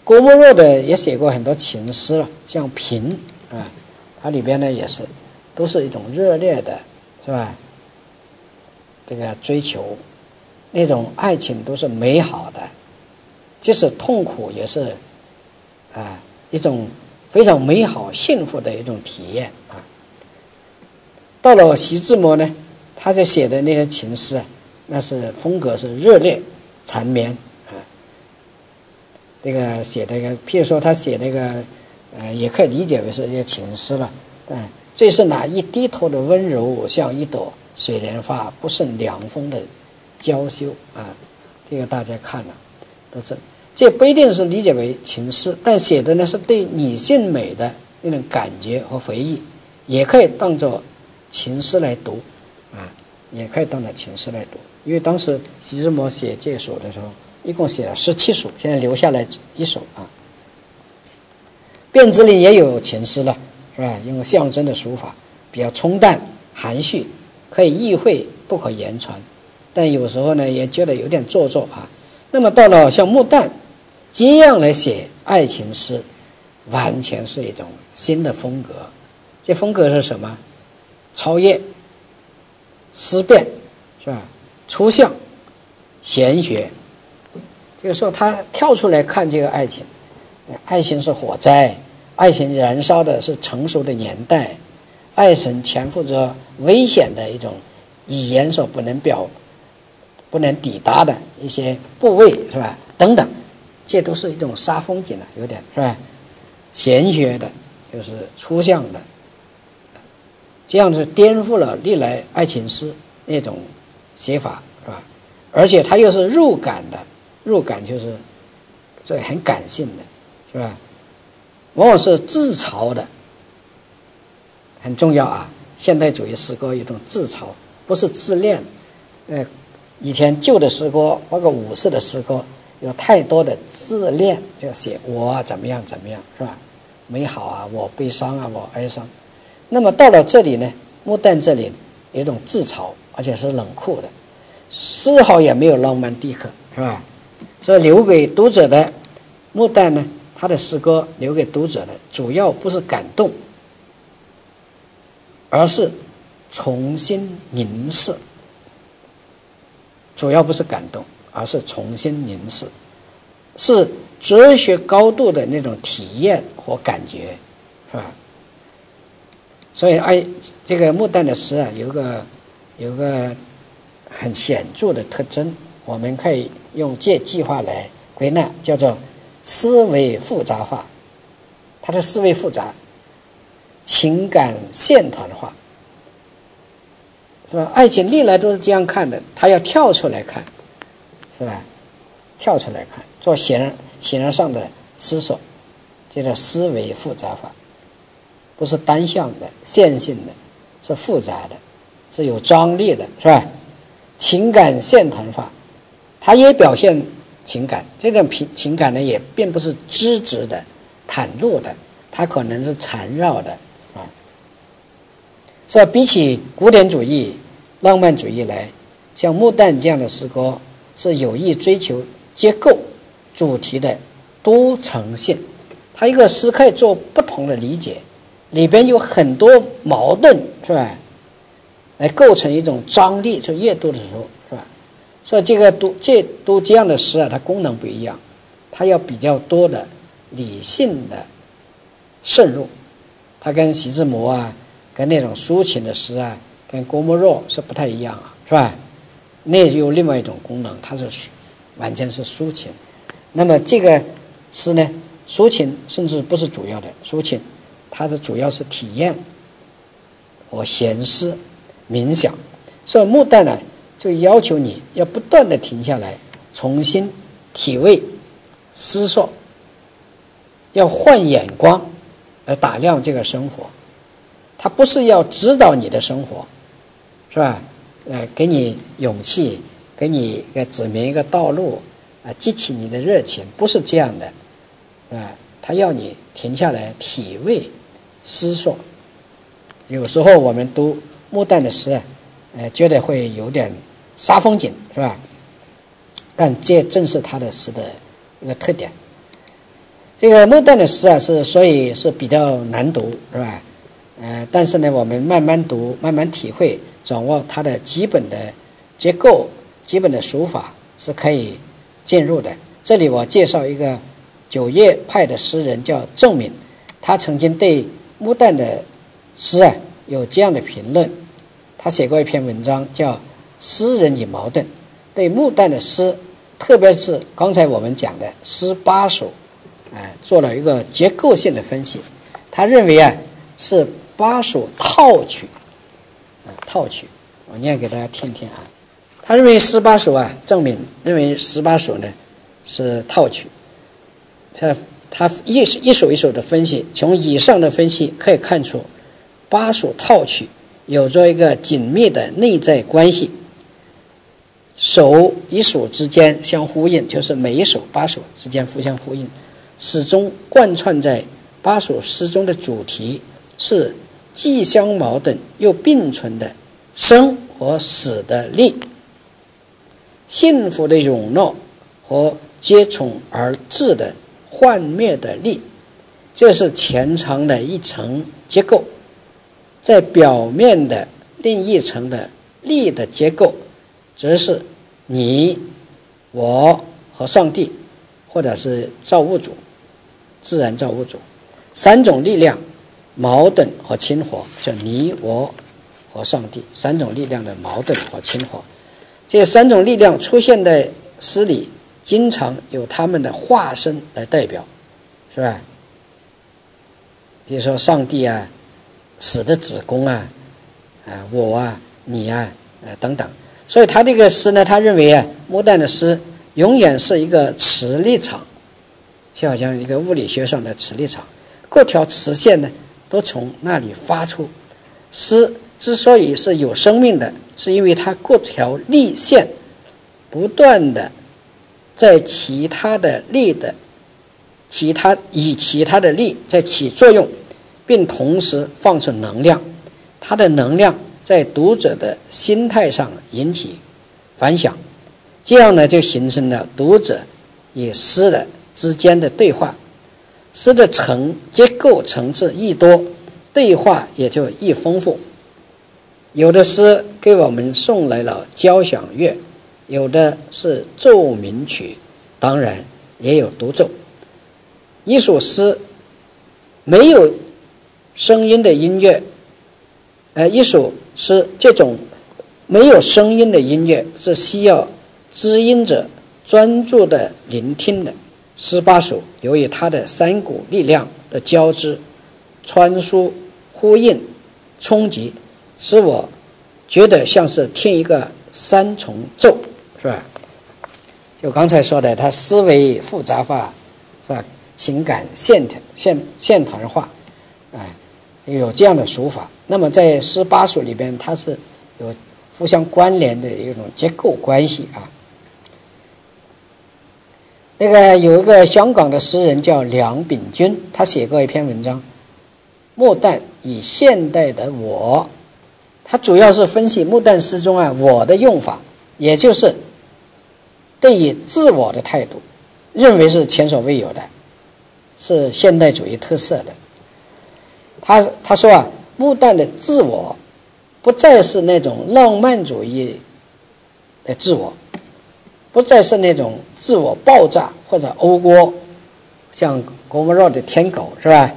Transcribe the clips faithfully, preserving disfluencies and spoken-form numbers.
郭沫若的也写过很多情诗了，像《平》啊，它里边呢也是都是一种热烈的，是吧？这个追求，那种爱情都是美好的，即使痛苦也是啊一种非常美好幸福的一种体验啊。到了徐志摩呢，他在写的那些情诗啊，那是风格是热烈缠绵啊。这个写那个，譬如说他写那个，呃，也可以理解为是一些情诗了。嗯，这是哪一低头的温柔，像一朵水莲花，不胜凉风的娇羞啊。这个大家看了都是，这不一定是理解为情诗，但写的呢是对女性美的那种感觉和回忆，也可以当作情诗来读啊，也可以当作情诗来读。因为当时徐志摩写这首的时候，一共写了十七首，现在留下来一首啊。卞之琳也有情诗了，是吧？用象征的书法，比较冲淡含蓄，可以意会不可言传，但有时候呢也觉得有点做作啊。那么到了像穆旦这样来写爱情诗，完全是一种新的风格。这风格是什么？超越、思辨，是吧？抽象、玄学。这个时候他跳出来看这个爱情，爱情是火灾，爱情燃烧的是成熟的年代，爱情潜伏着危险的一种语言所不能表不能抵达的一些部位，是吧？等等，这都是一种杀风景的，有点是吧？玄学的，就是抽象的，这样是颠覆了历来爱情诗那种写法，是吧？而且它又是入感的。入感就是这很感性的，是吧？往往是自嘲的，很重要啊。现代主义诗歌有一种自嘲，不是自恋。呃，以前旧的诗歌，包括五四的诗歌，有太多的自恋，就写我怎么样怎么样，是吧？美好啊，我悲伤啊，我哀伤。那么到了这里呢，穆旦这里有一种自嘲，而且是冷酷的，丝毫也没有浪漫地刻，是吧？所以留给读者的穆旦呢，他的诗歌留给读者的主要不是感动，而是重新凝视。主要不是感动，而是重新凝视，是哲学高度的那种体验和感觉，是吧？所以爱这个穆旦的诗啊，有个有个很显著的特征，我们可以用这句话来归纳，叫做思维复杂化。他的思维复杂，情感线团化，是吧？爱情历来都是这样看的，他要跳出来看，是吧？跳出来看，做形而形而上的思索，这叫思维复杂化，不是单向的、线性的，是复杂的，是有张力的，是吧？情感线团化，它也表现情感，这种情感呢也并不是直直的、袒露的，它可能是缠绕的啊。所以比起古典主义、浪漫主义来，像穆旦这样的诗歌是有意追求结构主题的多层性，它一个诗可以做不同的理解，里边有很多矛盾，是吧？来构成一种张力，就阅读的时候，是吧？所以这个读这读这样的诗啊，它功能不一样，它要比较多的理性的渗入，它跟徐志摩啊，跟那种抒情的诗啊，跟郭沫若是不太一样啊，是吧？那就有另外一种功能，它是完全是抒情。那么这个诗呢，抒情甚至不是主要的抒情，它的主要是体验和闲思冥想。所以穆旦呢，就要求你要不断的停下来，重新体味、思索，要换眼光来打量这个生活。它不是要指导你的生活，是吧？呃，给你勇气，给你一个指明一个道路，啊，激起你的热情，不是这样的，啊，他要你停下来体味、思索。有时候我们读穆旦的诗啊，呃，觉得会有点杀风景，是吧？但这正是他的诗的一个特点。 这个穆旦的诗啊，是所以是比较难读，是吧？呃，但是呢，我们慢慢读，慢慢体会，掌握它的基本的结构、基本的书法是可以进入的。这里我介绍一个九叶派的诗人叫郑敏，他曾经对穆旦的诗啊有这样的评论。他写过一篇文章叫《诗人与茅盾》，对穆旦的诗，特别是刚才我们讲的诗八首，哎、呃，做了一个结构性的分析。他认为啊是八首套曲，啊套曲，我念给大家听听啊。他认为诗八首啊，郑敏认为诗八首呢是套曲。他他一一首一首的分析，从以上的分析可以看出，八首套曲有着一个紧密的内在关系，首一首之间相呼应，就是每一首八首之间互相呼应，始终贯穿在八首诗中的主题是既相矛盾又并存的生和死的力，幸福的永乐和接踵而至的幻灭的力，这是潜藏的一层结构。在表面的另一层的力的结构，则是你、我和上帝，或者是造物主、自然造物主三种力量矛盾和亲和，就你、我和上帝三种力量的矛盾和亲和。这三种力量出现在诗里，经常有他们的化身来代表，是吧？比如说上帝啊，死的子宫啊，啊我啊，你啊，呃等等。所以他这个诗呢，他认为啊，穆旦的诗永远是一个磁力场，就好像一个物理学上的磁力场，各条磁线呢都从那里发出。诗之所以是有生命的，是因为它各条力线不断的在其他的力的其他以其他的力在起作用，并同时放出能量，它的能量在读者的心态上引起反响，这样呢就形成了读者与诗的之间的对话。诗的层结构层次愈多，对话也就愈丰富。有的诗给我们送来了交响乐，有的是奏鸣曲，当然也有独奏。一首诗没有声音的音乐，呃，一首诗这种没有声音的音乐是需要知音者专注的聆听的。诗八首由于它的三股力量的交织、穿梭、呼应、冲击，使我觉得像是听一个三重奏，是吧？就刚才说的，它思维复杂化，是吧？情感线线线团化，哎，有这样的手法。那么在诗八首里边，它是有互相关联的一种结构关系啊。那个有一个香港的诗人叫梁秉钧，他写过一篇文章《穆旦与现代的我》，他主要是分析穆旦诗中啊我的用法，也就是对于自我的态度，认为是前所未有的，是现代主义特色的。他他说啊，穆旦的自我不再是那种浪漫主义的自我，不再是那种自我爆炸或者讴歌，像郭沫若的天狗，是吧？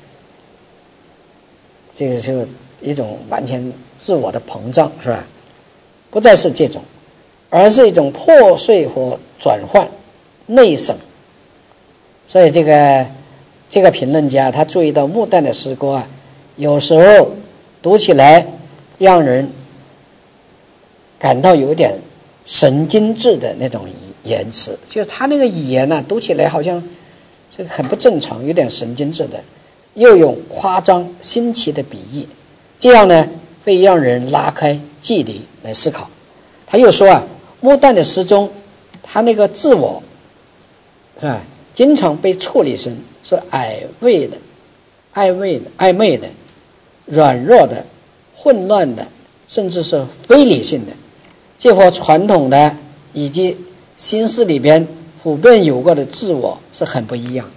这个是一种完全自我的膨胀，是吧？不再是这种，而是一种破碎和转换、内省。所以这个这个评论家他注意到穆旦的诗歌啊，有时候读起来让人感到有点神经质的那种言辞，就是他那个语言呢、啊，读起来好像这个很不正常，有点神经质的，又有夸张新奇的比喻，这样呢会让人拉开距离来思考。他又说啊，穆旦的诗中，他那个自我是吧，经常被处理成是暧昧的、暧昧的、暧昧的、软弱的、混乱的，甚至是非理性的。这和传统的以及新诗里边普遍有过的自我是很不一样。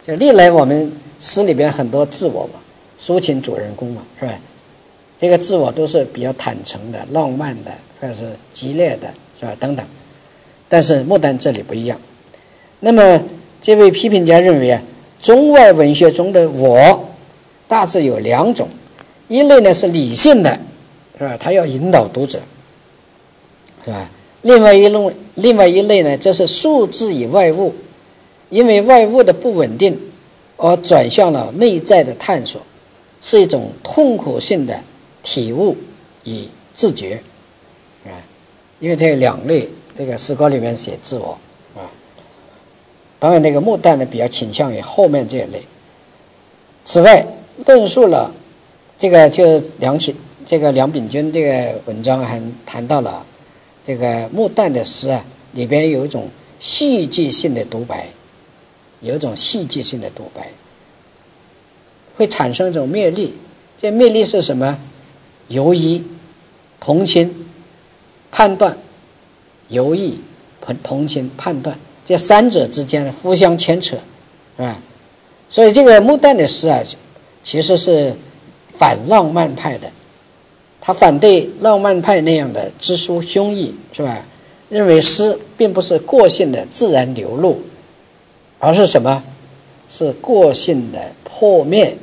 就历来我们诗里边很多自我嘛，抒情主人公嘛，是吧？这个自我都是比较坦诚的、浪漫的，或者是激烈的，是吧？等等。但是穆旦这里不一样。那么这位批评家认为啊，中外文学中的我大致有两种，一类呢是理性的，是吧？他要引导读者，是吧？另外一类，另外一类呢，这是数字以外物，因为外物的不稳定而转向了内在的探索，是一种痛苦性的体悟与自觉，啊，因为这有两类，这个诗歌里面写自我，啊，当然那个穆旦呢比较倾向于后面这一类。此外，论述了这个就梁启这个梁秉钧这个文章还谈到了这个穆旦的诗啊，里边有一种戏剧性的独白，有一种戏剧性的独白，会产生一种魅力。这魅力是什么？犹疑、同情、判断。犹豫、同情、判断，这三者之间互相牵扯，是吧？所以这个穆旦的诗啊，其实是反浪漫派的，他反对浪漫派那样的直抒胸臆，是吧？认为诗并不是个性的自然流露，而是什么？是个性的破灭、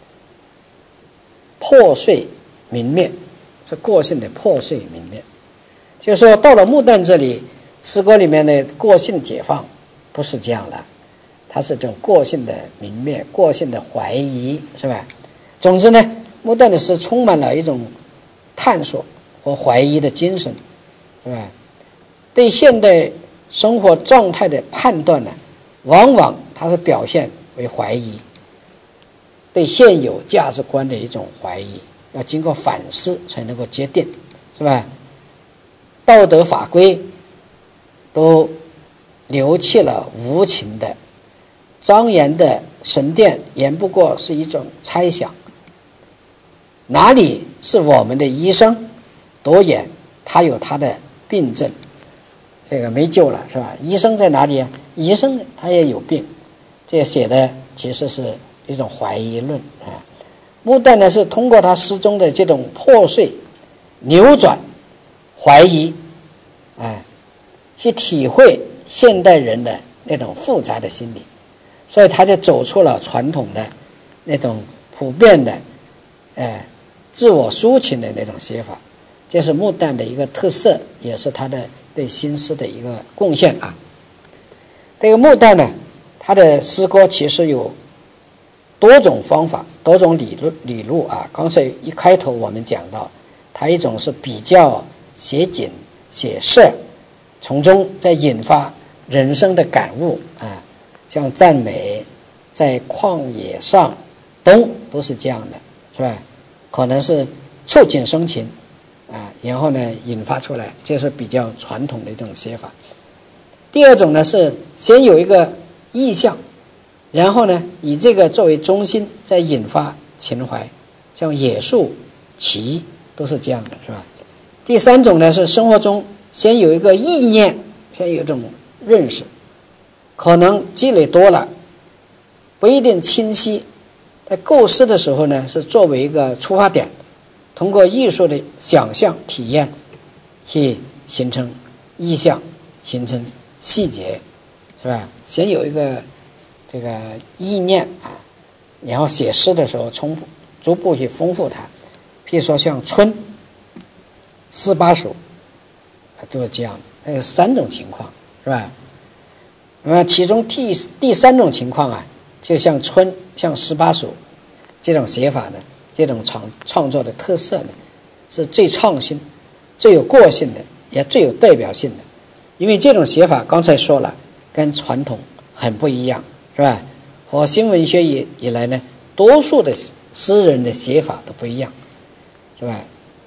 破碎、泯灭，是个性的破碎泯灭。就是说，到了穆旦这里，诗歌里面的个性解放不是这样的，它是这种个性的泯灭、个性的怀疑，是吧？总之呢，穆旦的诗充满了一种探索和怀疑的精神，是吧？对现代生活状态的判断呢，往往它是表现为怀疑，对现有价值观的一种怀疑，要经过反思才能够决定，是吧？道德法规都留弃了无情的，庄严的神殿也不过是一种猜想。哪里是我们的医生？多远他有他的病症，这个没救了，是吧？医生在哪里啊？医生他也有病，这写的其实是一种怀疑论啊。穆旦呢是通过他诗中的这种破碎、扭转、怀疑，哎，去体会现代人的那种复杂的心理，所以他就走出了传统的那种普遍的，哎，自我抒情的那种写法，这是穆旦的一个特色，也是他的对新诗的一个贡献啊。这个穆旦呢，他的诗歌其实有多种方法、多种理路理路啊。刚才一开头我们讲到，他一种是比较写景、写事，从中再引发人生的感悟啊，像赞美、在旷野上、冬都是这样的，是吧？可能是触景生情啊，然后呢引发出来，这是比较传统的一种写法。第二种呢是先有一个意象，然后呢以这个作为中心，再引发情怀，像野树、棋都是这样的，是吧？第三种呢是生活中先有一个意念，先有一种认识，可能积累多了不一定清晰，在构思的时候呢是作为一个出发点，通过艺术的想象体验去形成意象，形成细节，是吧？先有一个这个意念啊，然后写诗的时候从逐步去丰富它。譬如说像春、四八首都是这样的，还有三种情况，是吧？那么其中第第三种情况啊，就像春、像十八首这种写法呢，这种创创作的特色呢，是最创新、最有个性的，也最有代表性的。因为这种写法刚才说了，跟传统很不一样，是吧？和新文学以以来呢，多数的诗人的写法都不一样，是吧？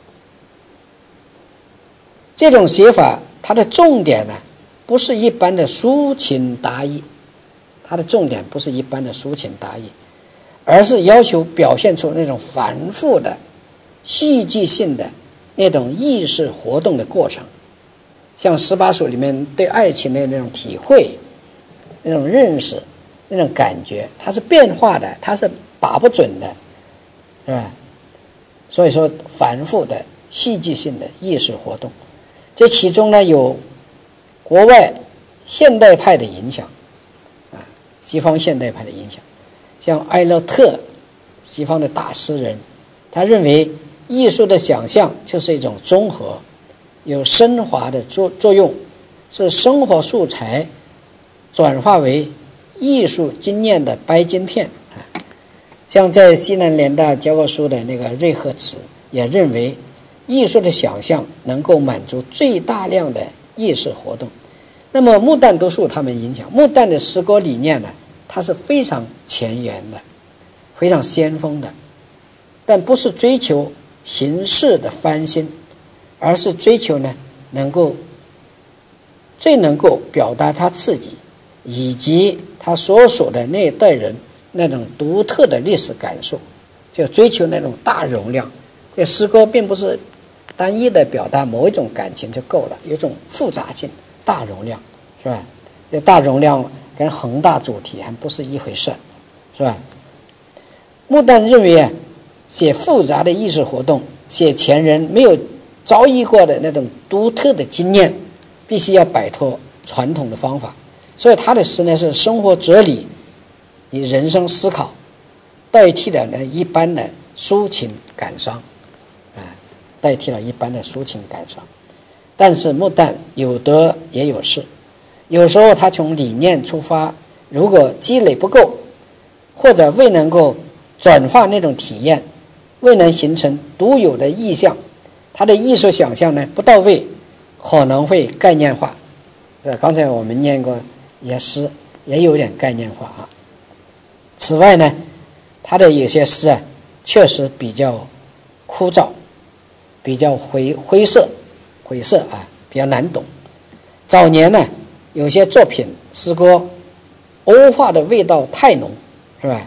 这种写法它的重点呢，不是一般的抒情达意，它的重点不是一般的抒情达意，而是要求表现出那种繁复的戏剧性的那种意识活动的过程，像十八首里面对爱情的那种体会、那种认识、 那种感觉，它是变化的，它是把不准的，是吧？所以说反复的戏剧性的艺术活动，这其中呢有国外现代派的影响啊，西方现代派的影响，像埃勒特，西方的大诗人，他认为艺术的想象就是一种综合，有升华的作作用，是生活素材转化为艺术经验的白金片啊。像在西南联大教过书的那个瑞赫茨也认为，艺术的想象能够满足最大量的艺术活动。那么穆旦都受他们影响，穆旦的诗歌理念呢，它是非常前沿的，非常先锋的，但不是追求形式的翻新，而是追求呢能够最能够表达他自己以及他所属的那一代人那种独特的历史感受，就追求那种大容量。这诗歌并不是单一的表达某一种感情就够了，有种复杂性，大容量，是吧？这大容量跟宏大主题还不是一回事，是吧？穆旦认为啊，写复杂的艺术活动，写前人没有遭遇过的那种独特的经验，必须要摆脱传统的方法。所以他的诗呢是生活哲理，以人生思考代替了呢一般的抒情感伤，啊，代替了一般的抒情感伤。但是穆旦有得也有失，有时候他从理念出发，如果积累不够，或者未能够转化那种体验，未能形成独有的意象，他的艺术想象呢不到位，可能会概念化。对，刚才我们念过一些诗，也有点概念化啊。此外呢，他的有些诗啊，确实比较枯燥，比较灰灰色，灰色啊，比较难懂。早年呢，有些作品诗歌欧化的味道太浓，是吧？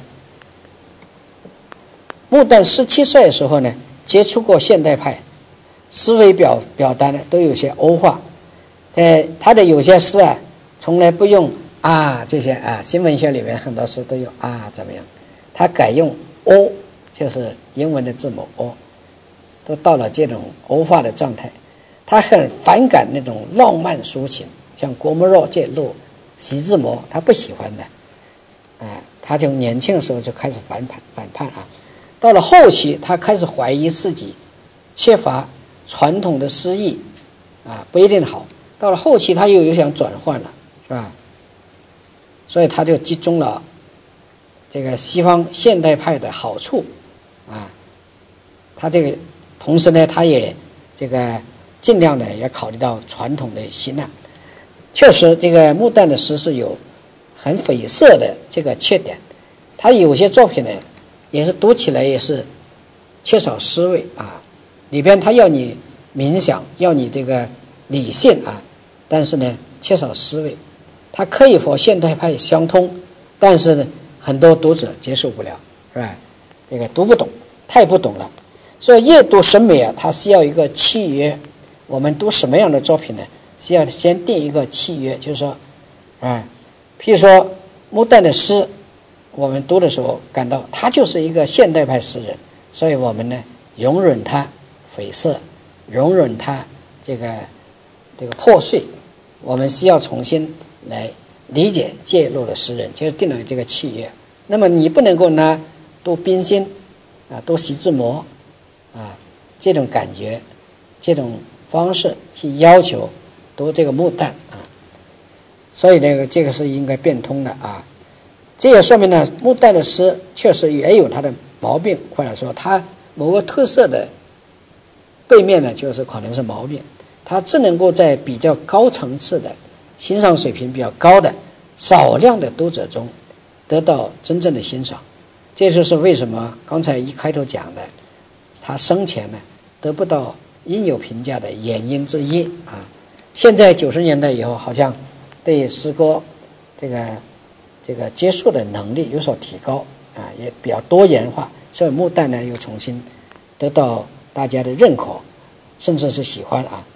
穆旦十七岁的时候呢，接触过现代派，思维表表达呢都有些欧化。在他的有些诗啊，从来不用啊这些啊，新文学里面很多诗都有啊怎么样，他改用 o， 就是英文的字母 o， 都到了这种欧化的状态。他很反感那种浪漫抒情，像郭沫若这路徐志摩他不喜欢的，啊，他从年轻的时候就开始反叛反叛啊。到了后期，他开始怀疑自己缺乏传统的诗意啊，不一定好。到了后期，他又有想转换了，是吧？所以他就集中了这个西方现代派的好处啊。他这个同时呢，他也这个尽量的也考虑到传统的吸纳。确实，这个穆旦的诗是有很晦涩的这个缺点，他有些作品呢，也是读起来也是缺少诗味啊。里边他要你冥想，要你这个理性啊，但是呢缺少诗味。它可以和现代派相通，但是呢很多读者接受不了，是吧？这个读不懂，太不懂了。所以阅读审美啊，它需要一个契约。我们读什么样的作品呢？需要先定一个契约，就是说，啊，譬如说穆旦的诗，我们读的时候感到他就是一个现代派诗人，所以我们呢容忍他晦涩，容忍他这个这个破碎，我们需要重新来理解介入的诗人，就是定了这个契约。那么你不能够拿读冰心啊，读徐志摩啊这种感觉，这种方式去要求读这个穆旦啊，所以这个这个是应该变通的啊。这也说明呢，穆旦的诗确实也有他的毛病，或者说他某个特色的背面呢，就是可能是毛病。他只能够在比较高层次的欣赏水平比较高的少量的读者中得到真正的欣赏。这就是为什么刚才一开头讲的，他生前呢得不到应有评价的原因之一啊。现在九十年代以后，好像对诗歌这个这个接受的能力有所提高啊，也比较多元化，所以穆旦呢又重新得到大家的认可，甚至是喜欢啊。